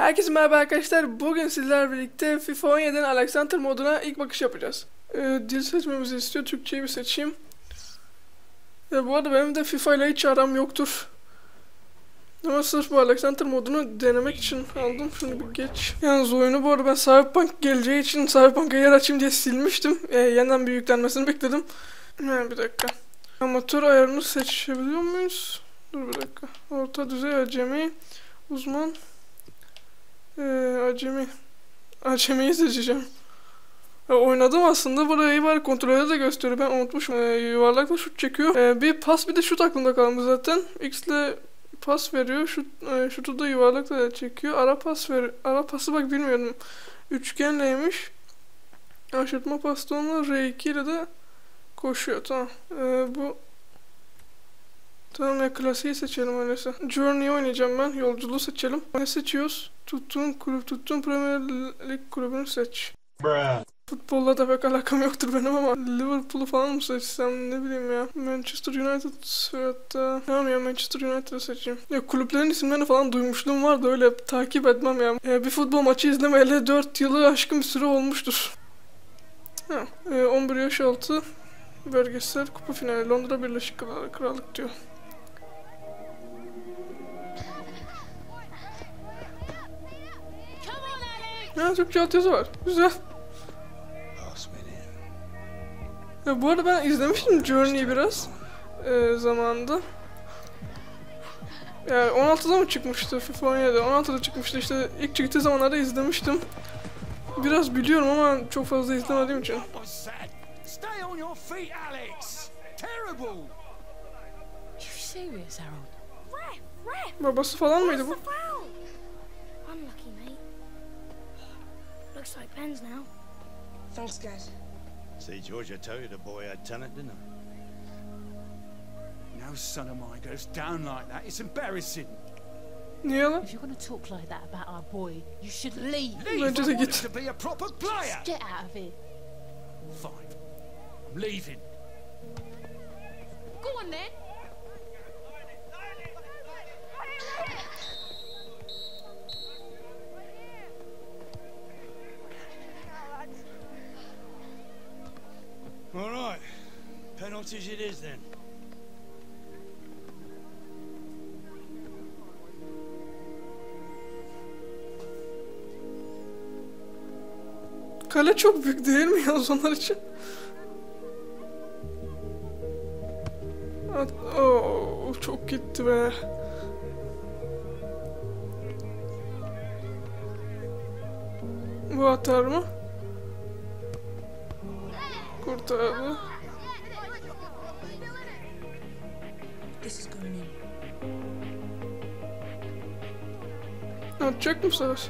Herkese merhaba arkadaşlar. Bugün sizlerle birlikte FIFA 17'nin Alexander moduna ilk bakış yapacağız. Dil seçmemizi istiyor. Türkçeyi bir seçeyim. Bu arada benim de FIFA ile hiç aram yoktur. Ama sırf bu Alexander modunu denemek için aldım. Şunu bir geç. Yalnız oyunu bu arada ben Cyberpunk geleceği için Cyberpunk'a yer açayım diye silmiştim. Yeniden bir yüklenmesini bekledim. Bir dakika. Amatör ayarını seçebiliyor muyuz? Dur bir dakika. Orta düzey, acemi, uzman. Acemiyi seçeceğim. Oynadım aslında, burayı var kontrolde de gösteriyor, ben unutmuşum. Yuvarlakla şut çekiyor. Bir pas, bir de şut aklımda kalmış zaten. X ile pas veriyor, şutu da yuvarlakla çekiyor. Ara pası bak bilmiyordum. Üçgenleymiş. Aşırtma pası onunla R2 ile de koşuyor. Tamam. Tamam ya, klasiği seçelim öyleyse. Journey'i oynayacağım ben. Yolculuğu seçelim. Ne seçiyoruz? Tuttuğun Premier Lig kulübünü seç. Futbolla da pek alakam yoktur benim ama Liverpool'u falan mı seçsem, ne bileyim ya. Manchester United hatta. Tamam ya, Manchester United'ı seçeyim. Ya kulüplerin isimlerini falan duymuşluğum var da öyle takip etmem ya. Bir futbol maçı izlemeyeli 4 yılı aşkın bir süre olmuştur. 11 yaş altı bölgesel kupa finali Londra Birleşik Krallık diyor. Türkçe altyazı var. Güzel. Bu arada ben izlemiştim Journey'i biraz zamanında. Yani 16'da mı çıkmıştı FIFA 17'de? 16'da çıkmıştı işte, ilk çıktığı zamanlarda izlemiştim. Biraz biliyorum ama çok fazla izlemediğim için. Babası falan mıydı bu? Looks like pens now. Thanks, guys. See, George, I told you the boy had talent, didn't I? No son of mine goes down like that. It's embarrassing. Niye lan? If you're going to talk like that about our boy, you should leave. Bence de git. To be a proper player. Just get out of here. Fine. I'm leaving. Go on then. All right. Penalties it is then. Kale çok büyük değil mi yalnız onlar için? Çok gitti be. Bu atar mı? Kurtardı. Atacak mı bu sefer?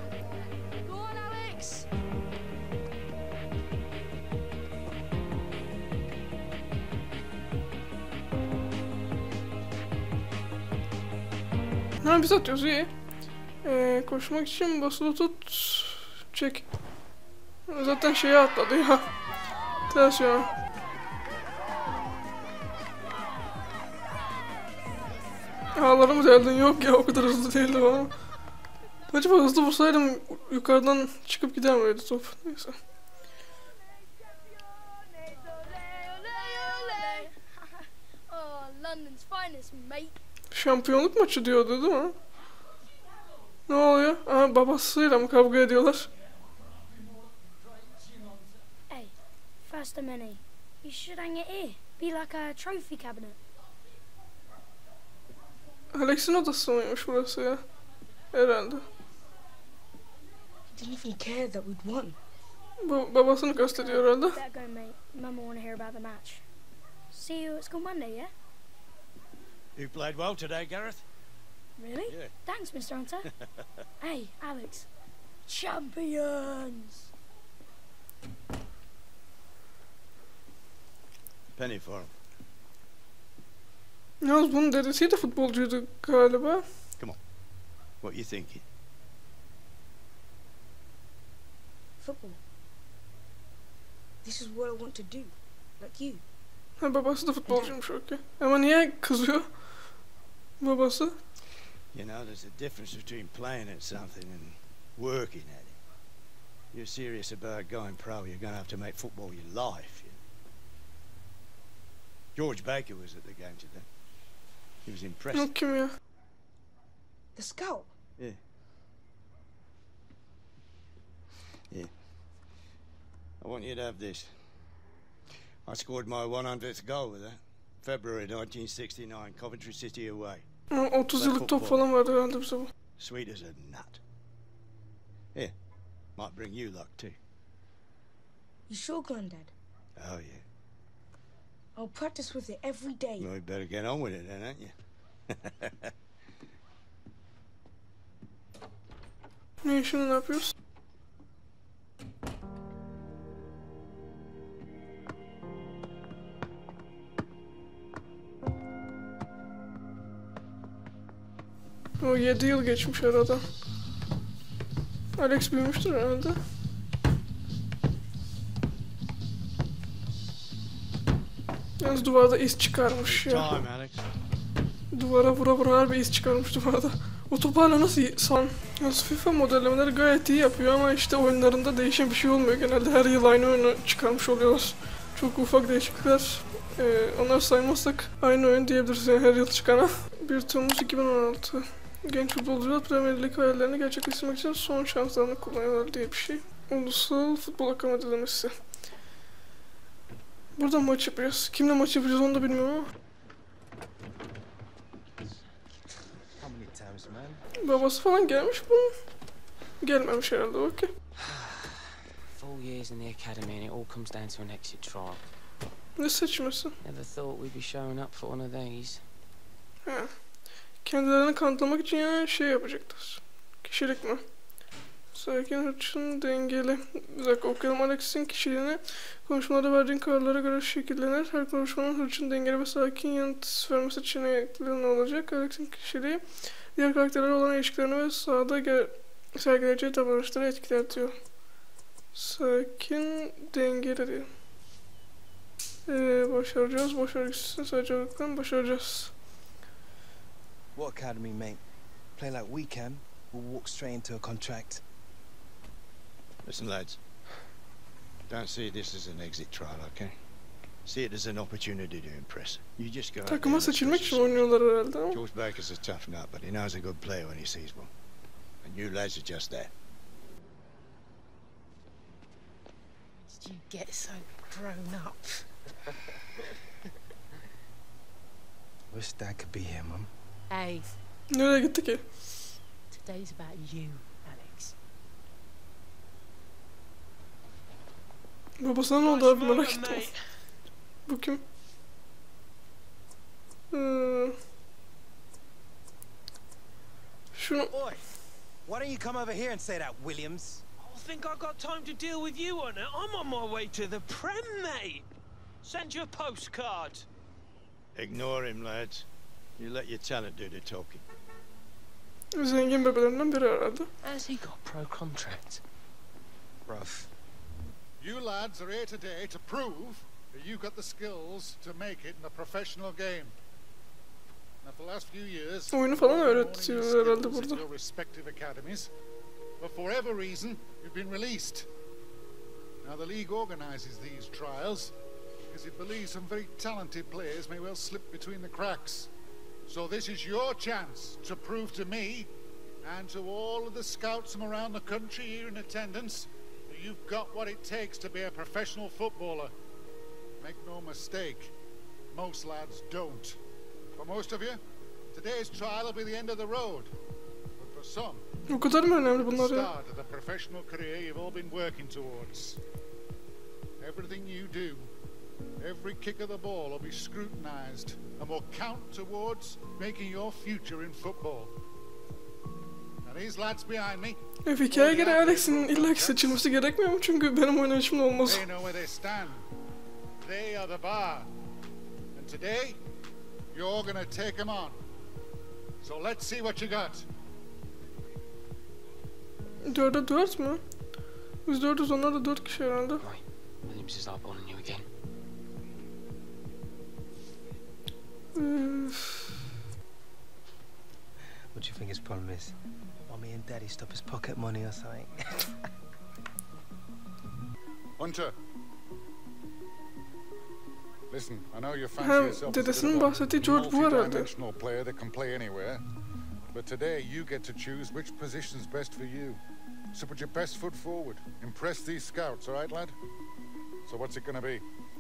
Biz atıyoruz, iyi. Koşmak için basılı tut. Çek. Zaten şeye atladı ya. Ters ya. Ağlarımı deldin, yok ya, o kadar hızlı değildi ama. Acaba hızlı vursaydım yukarıdan çıkıp gider miydi top? Neyse. Şampiyonluk maçı diyordu değil mi? Ne oluyor? Aha, babasıyla mı kavga ediyorlar? Hey, first of many. You should hang it here. Be like a trophy cabinet. Alex'in odası mıymış burası ya? Herhalde. He didn't even care that we'd won. Babasını gösteriyor herhalde. Better go, mate. Mum will want to hear about the match. See you at school Monday, yeah? You played well today, Gareth. Really? Yeah. Thanks, Mr. Hunter. Hey, Alex. Champions! Penny for him. Yalnız bunun dedesi de futbolcuydu galiba. Come on. What you thinking? Football. This is what I want to do. Like you. Ha, babası da futbolcuymuş, okey. Ama niye kızıyor babası? You know, there's a difference between playing at something and working at it. You're serious about going pro, you're going to have to make football your life. You know? George Baker was at the game today. He was impressed. Yok kim ya? The scout. Yeah. Yeah. I want you to have this. I scored my 100th goal with that. February 1969, Coventry City away. 30 yıllık top falan vardı herhalde bize bu. Sweet as a nut. Here, might bring you luck too. You sure, Granddad? Oh yeah. I'll practice with it every day. Well, you better get on with it then, ain't you? Ne yapıyoruz? O 7 yıl geçmiş arada. Alex büyümüştür herhalde. Yalnız duvarda iz çıkarmış ya. Alex. Duvara vura harbi iz çıkarmış duvarda. O top hala nasıl san? Yalnız FIFA modellemeleri gayet iyi yapıyor ama işte oyunlarında değişen bir şey olmuyor. Genelde her yıl aynı oyunu çıkarmış oluyorlar. Çok ufak değişiklikler. Onları saymazsak aynı oyun diyebiliriz yani her yıl çıkana. 1 Temmuz 2016. Genç futbolcular Premier Lig hayallerini gerçekleştirmek için son şanslarını kullanıyorlar diye bir şey. Ulusal Futbol Akademisi. Burada maç yapacağız. Kimle maç yapacağız onu da bilmiyorum ama. Babası falan gelmiş bunun. Gelmemiş herhalde, okey. 4 years in the academy and it all comes down to an exit trial. Ne seçmesi? Never thought we'd be showing up for one of these. Ha. Kendilerini kanıtlamak için yani şey yapacaklar. Kişilik mi? Sakin, hırçın, dengeli. Bir dakika okuyalım. Alex'in kişiliğini konuşmalarda verdiğin kararlara göre şekillenir. Her konuşmanın hırçın, dengeli ve sakin yanıt vermesi seçenekleri olacak. Alex'in kişiliği diğer karakterlere olan ilişkilerini ve sahada sergileyeceği davranışları etkiler diyor. Sakin, dengeli diyor. Başaracağız. Başarısız sadece olarak başaracağız. What academy, mate? Play like we can, we'll walk straight into a contract. Listen, lads. Don't see this as an exit trial, okay? See it as an opportunity to impress. You just go out there Takıma and seçilmek impress için yourself. oynuyorlar herhalde ama. George Baker's a tough nut, but he knows a good player when he sees one. And you lads are just that. Did you get so grown up? Wish Dad could be here, Mum. Hey, Nereye gitti ki? today's about you, Alex. Babasına ne oldu abi, merak ettim. Bu kim? Şunu... Boy, why don't you come over here and say that, Williams? I think I got time to deal with you on it. I'm on my way to the Prem, mate. Send you a postcard. Ignore him, lads. You let your talent do the talking. Zengin bebelerinden biri herhalde. Has he got pro contract? Rough. You lads are here today to prove that you've got the skills to make it in a professional game. Now, for the last few years, Oyunu falan you've been öğretiyor honing your herhalde skills in burada. your respective academies, but for whatever reason, you've been released. Now, the league organises these trials because it believes some very talented players may well slip between the cracks. So this is your chance to prove to me and to all of the scouts from around the country here in attendance that you've got what it takes to be a professional footballer. Make no mistake, most lads don't. For most of you, today's trial will be the end of the road. But for some, O kadar mı önemli the bunlar ya? start of the professional career you've all been working towards. Everything you do, every kick of the ball will be scrutinized and will count towards making your future in football. Now these lads behind me, Hikaye göre Alex'in illaki seçilmesi gerekmiyor mu? Çünkü benim oynayışımda olmaz. they know where they stand. They are the bar. And today, you're gonna take them on. So let's see what you got. 4'e 4 mü? Biz 4'üz, onlar da 4 kişi herhalde. Right, Williams is eyeballing you again. Üf. We'll What do you think his problem is? Mommy and Daddy stop his pocket money or something? Hunter. Listen, I know you fancy yourself as a multi-dimensional player that can play anywhere, but today you get to choose which position's best for you. So put your best foot forward. Impress these scouts, all right, lad? So what's it gonna be?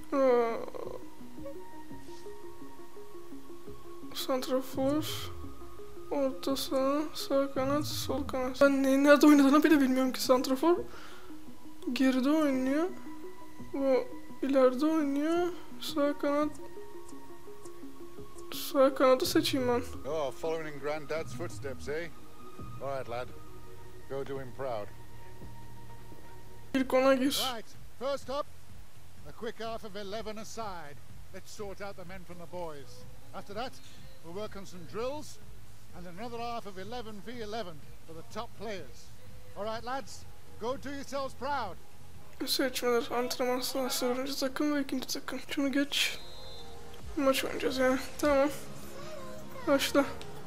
Santrafor, orta saha, sağ kanat, sol kanat. Ben nerede oynadığını bile bilmiyorum ki santrafor. Geride oynuyor. Bu ileride oynuyor. Sağ kanat. Sağ kanadı seçeyim ben. Oh, following in Granddad's footsteps, eh? All right, lad. Go do him proud. İlk ona gir. Right, first up, a quick half of 11 aside. Let's sort out the men from the boys. After that, we'll work on some drills, and another half of 11v11 for the top players. All right, lads, go do yourselves proud. Seçmeler, antrenman sahası, birinci takım ve ikinci takım. Şunu geç. Maç oynayacağız yani. Tamam. Başla.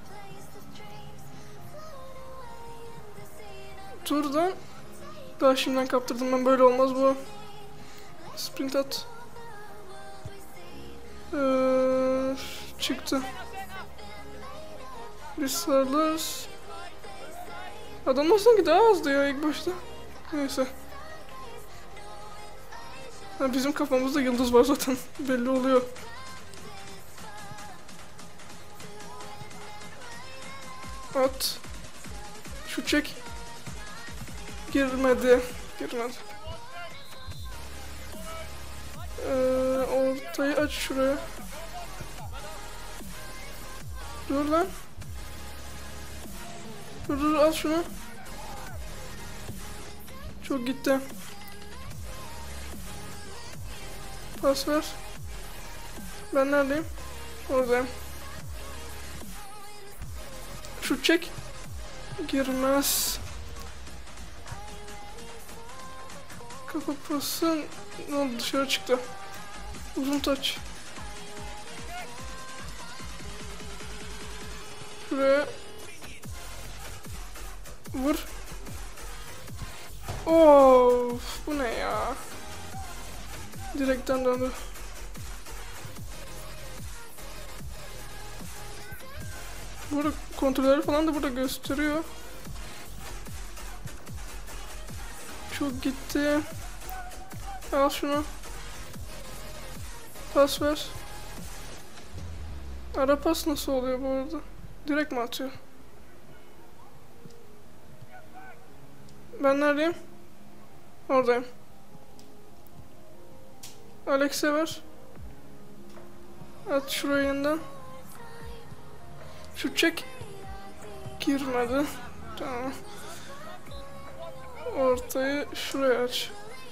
Turdan. Daha şimdiden kaptırdım ben, böyle olmaz bu. Sprint at. Çıktı. Biz sarılırız. Adamlar sanki daha azdı ya ilk başta. Neyse. Ha, bizim kafamızda yıldız var zaten. Belli oluyor. At. Şu çek. Girmedi. Girmedi. Ortayı aç şuraya. Dur lan. Dur al şunu. Çok gitti. Pas ver. Ben neredeyim? Oradayım. Şut çek. Girmez. Kafa pası. Ne oldu, dışarı çıktı. Uzun taç. Şuraya. Vur. Of, bu ne ya? Direkten döndü. Burada kontrolleri falan da burada gösteriyor. Çok gitti. Al şunu. Pas ver. Ara pas nasıl oluyor bu arada? Direkt mi atıyor? Ben neredeyim? Oradayım. Alex'e ver. At şuraya yeniden. Şut çek. Girmedi. Tamam. Ortayı şuraya aç.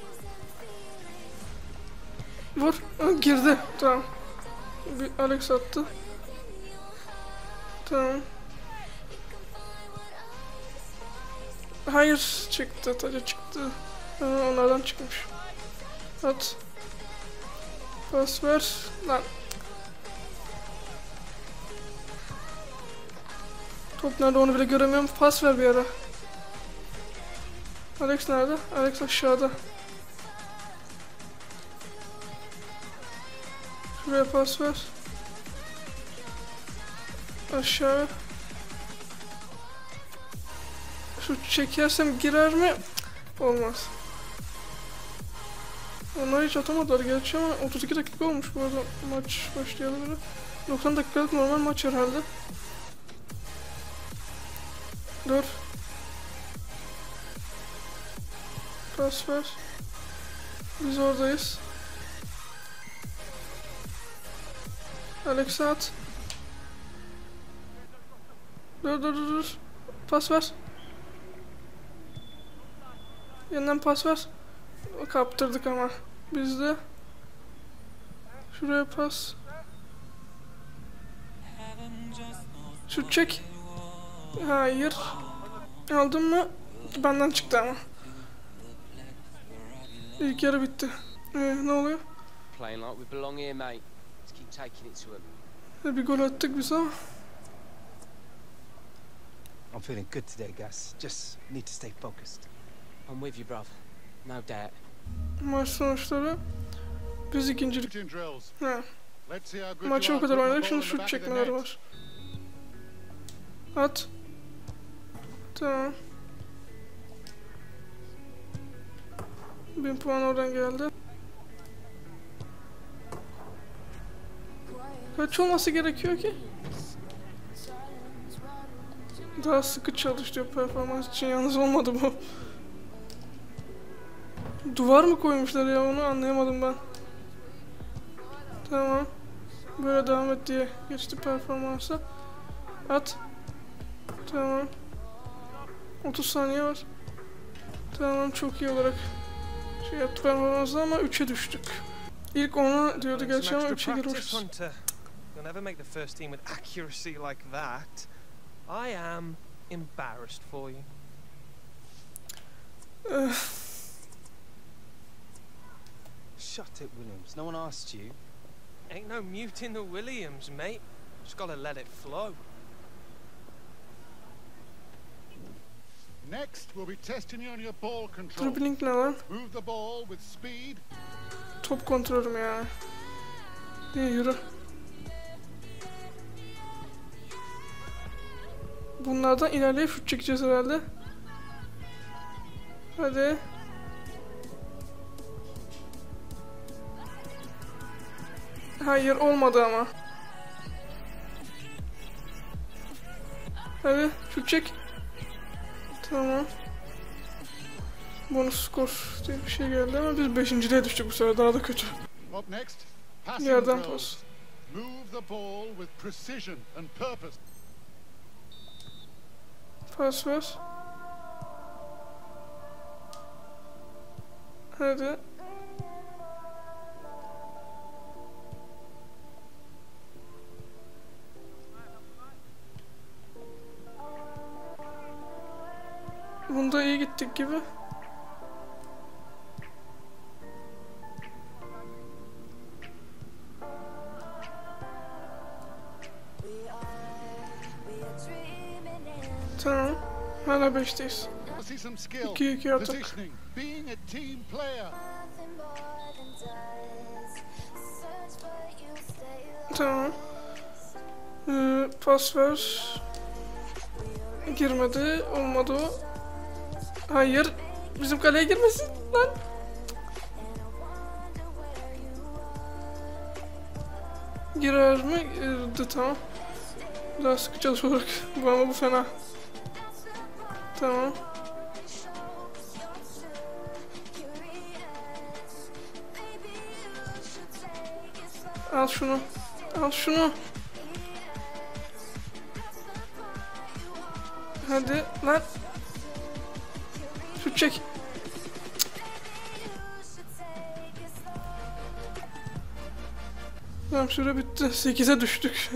Vur. Girdi. Tamam. Bir Alex attı. Tamam. Hayır, çıktı. Taca çıktı. Onlardan çıkmış. At. Pas ver. Lan. Top nerede onu bile göremiyorum. Pas ver bir ara. Alex nerede? Alex aşağıda. Şuraya pas ver. Aşağı. Şut çekersem girer mi? Olmaz. Onlar hiç atamadılar gerçi ama 32 dakika olmuş bu arada maç başlayalı bile. 90 dakikalık normal maç herhalde. Dur. Pas ver. Biz oradayız. Alex'e at. Dur. Pas ver. Yeniden pas ver. Kaptırdık ama. Biz de. Şuraya pas. Şut çek. Hayır. Aldın mı? Benden çıktı ama. İlk yarı bitti. Ne oluyor? Playing like we belong here, mate. Let's keep taking it to them. Bir gol attık biz ama. I'm feeling good today, Gus. Just need to stay focused. I'm with you, bruv. No doubt. Maç sonuçları. Biz ikincilik. Ha. Maçı o kadar oynadık. Şimdi şut çekmeleri var. At. Tamam. 1000 puan oradan geldi. Kaç olması gerekiyor ki? Daha sıkı çalış diyor performans için. Yalnız olmadı bu. Duvar mı koymuşlar ya, onu anlayamadım ben. Tamam. Böyle devam et diye geçti performansa. At. Tamam. 30 saniye var. Tamam, çok iyi olarak şey yaptı performansla ama 3'e düştük. İlk 10'a diyordu gerçi ama 3'e girmişiz. You'll never make the first team with accuracy like that. I am embarrassed for you. Shut it, Williams. No one asked you. Ain't no muting the Williams, mate. Just gotta let it flow. Next, we'll be testing you on your ball control. Dribbling ne lan? Move the ball with speed. Top kontrolüm ya. İyi, yürü. Bunlardan ilerleyip şut çekeceğiz herhalde. Hadi. Hayır, olmadı ama. Hadi şut çek. Tamam. Bonus skor diye bir şey geldi ama biz 5.liğe düştük bu sefer, daha da kötü. Yerden pas. Pas ver. Hadi. Bunda iyi gittik gibi. Tamam. Hala 5'teyiz. 2-2 atak. Tamam. Pas ver. Girmedi. Olmadı o. Hayır. Bizim kaleye girmesin lan. Girer mi? Girdi, tamam. Daha sıkı çalışarak. Bu ama bu fena. Tamam. Al şunu. Al şunu. Hadi lan. Şut çek. Tamam, süre bitti. 8'e düştük.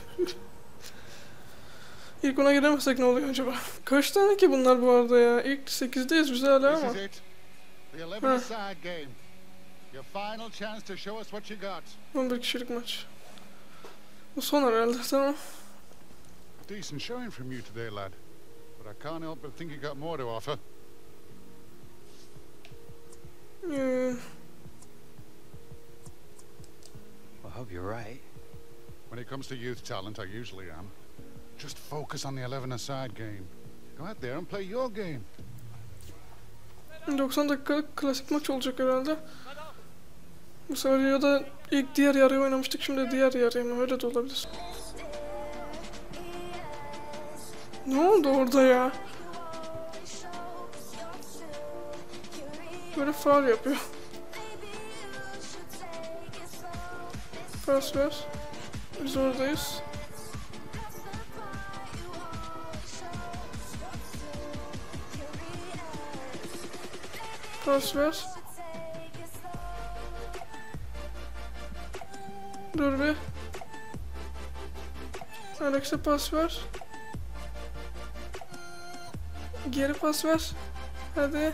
İlk ona giremezsek ne oluyor acaba? Kaç tane ki bunlar bu arada ya? İlk 8'deyiz biz hala ama. Ha. 11 kişilik maç. Bu son herhalde, tamam. Decent showing from you today, lad. But I can't help but think you got more to offer. I hope you're right. When it comes to youth talent, I usually am. Just focus on the 11-a-side game. Go out there and play your game. 90 dakikalık klasik maç olacak herhalde. Bu sefer ya da ilk diğer yarıyı oynamıştık, şimdi diğer yarıyı mı? Öyle de olabilir. Ne oldu orada ya? Böyle faul yapıyor. Pas ver. Biz oradayız. Pas ver. Dur bir. Alex'e pas ver. Geri pas ver. Hadi.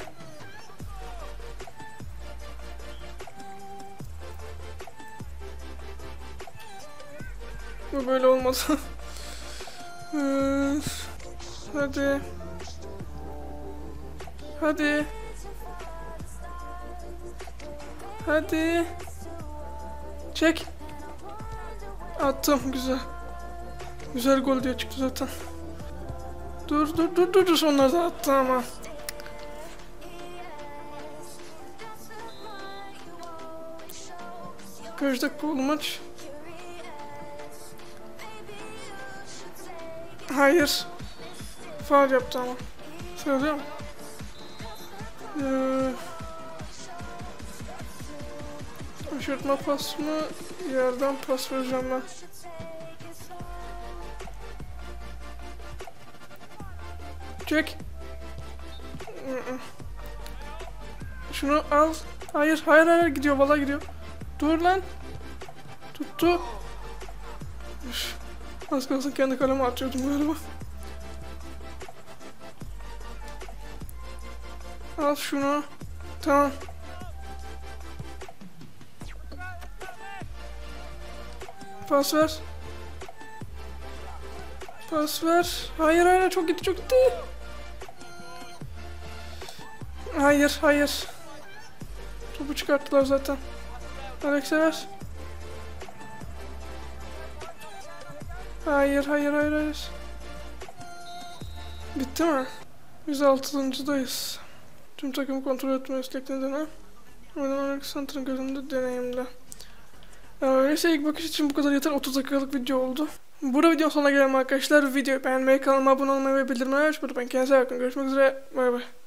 Bu böyle olmaz. Hadi. Hadi. Hadi. Çek. Attım, güzel. Güzel gol diye çıktı zaten. Dur. Onlar da attı ama. Kaç dakika oldu maç? Hayır. Faul yaptı ama. Söylüyor mu? Aşırtma pas mı? Yerden pas vereceğim ben. Çek. Şunu al. Hayır gidiyor, vallahi gidiyor. Dur lan. Tuttu. Üf. Az kalsın kendi kaleme atıyordum galiba. Al şunu. Tamam. Pas ver. Pas ver. Hayır çok gitti. Hayır. Topu çıkarttılar zaten. Alex'e ver. Hayır. Bitti mi? Biz 6.'dayız. Tüm takımı kontrol etme istek nedeni. Oynanan Alexander'ın gözünde deneyimli. Öyleyse ilk bakış için bu kadar yeter. 30 dakikalık video oldu. Burada videonun sonuna gelelim arkadaşlar. Videoyu beğenmeyi, kanalıma abone olmayı ve bildirimleri açmayı unutmayın. Kendinize bakın. Görüşmek üzere. Bay bay.